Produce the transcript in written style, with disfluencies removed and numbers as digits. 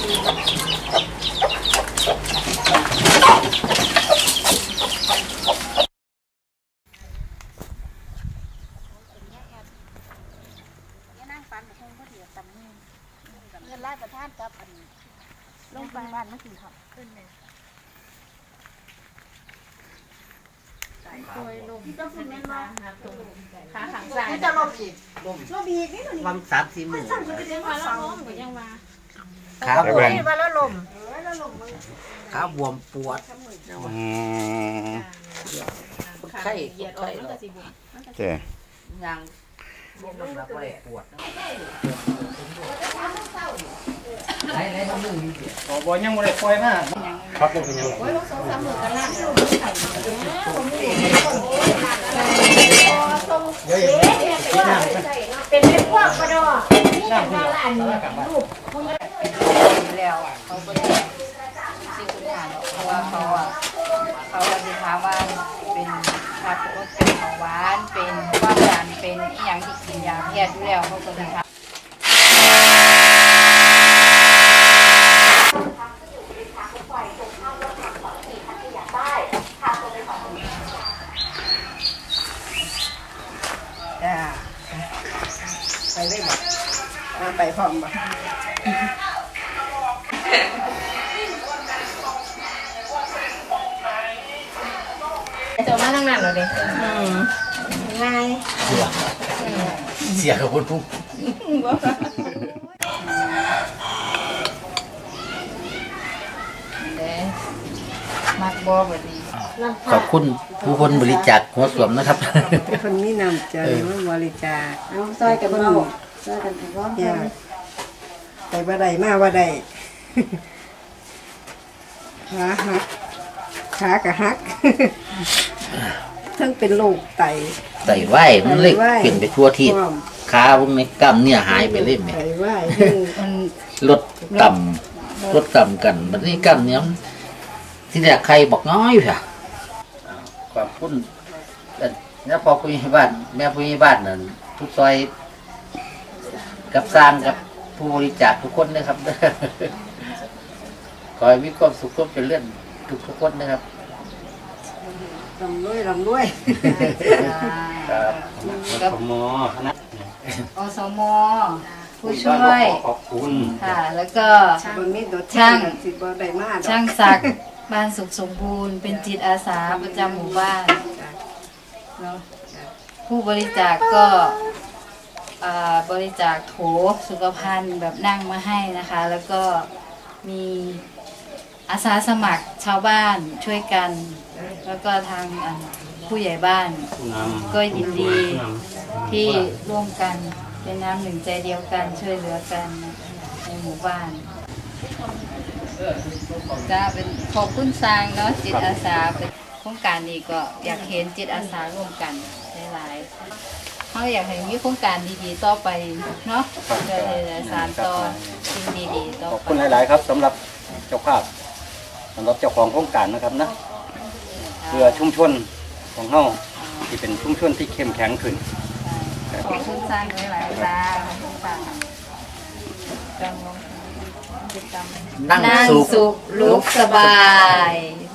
เงินไล่ประทานกับอันลงไปบ้านมากินข้าวขึ้นเลยขาขังใจจะลมอีกลมอีกนี่ตัวนี้วัน3-4 มื้อขาบวมมาแล้วลมขาบวมปวดไข้ไข้เจ้ยังบวมแบบว่าปวดไหนทำมือดีบ่ยังบ่ได้ปล่อยมาครับบ่เป็นยังโอ้ยลง2-3 มื้อกันละเป็นเม็ดพวกกระดอกนี่อย่างว่าอันรูปแล้วเขาก็จะสิ่งคุณค่าเพราะว่าเขาจะถามว่าเป็นภาพเป็นของหวานเป็นความดันเป็นอย่างที่กินยาแพทย์อยู่แล้วเขาก็จะถามไปได้บ่ไปพร้อมบ่เจอมาทั้งนั้นเหรอเด็กง่ายเสียกับคนพุ่งมักบ่แบบนี้ขอบคุณผู้คนบริจาคหัวสวมนะครับคนมีน้ำใจมาบริจาคเอาซอยกันเอาซอยกันพร้อมกันไปบ่ได้มาบ่ได้ขาหักขากะหักทั้งเป็นโรคไตวายมันเลยเป็นไปทั่วที่ขาพวกนี้กล้ามเนื้อหายไปเล่มเนี่ยไตวายมันลดกำกันมันนี่กล้ามเนื้อที่แรกใครบอกน้อยค่ะความพุ่นแล้วพอผู้ใหญ่บ้านแม่ผู้ใหญ่บ้านนั่นทุกซอยกับสร้างกับผู้บริจาคทุกคนนะครับขอให้มีความสุขความเจริญทุกคนนะครับลำด้วยครับกับมคณะสมผู้ช่วยขอบคุณค่ะแล้วก็ช่างศักดิ์บ้านสุขสมบูรณ์เป็นจิตอาสาประจำหมู่บ้านเนาะผู้บริจาคก็บริจาคโถสุขภัณฑ์แบบนั่งมาให้นะคะแล้วก็มีอาสาสมัครชาวบ้านช่วยกันแล้วก็ทางผู้ใหญ่บ้านก็ยินดีที่ร่วมกันเป็นน้ำหนึ่งใจเดียวกันช่วยเหลือกันในหมู่บ้านจะเป็นขอบคุณสร้างเนาะจิตอาสาเป็นโครงการนี้ก็อยากเห็นจิตอาสาร่วมกันหลายๆเขาอยากให้มีโครงการดีๆต่อไปเนาะเพื่อสานต่อสิ่งดีๆต่อไปขอบคุณหลายๆครับสำหรับเจ้าภาพสำหรับเจ้าของโครงการนะครับนะเพื่อชุมชนของเฮาที่เป็นชุมชนที่เข้มแข็งขึ้นขอบคุณสร้างหลายๆจ้าขอบคุณสร้างนั่งสุขลุกสบาย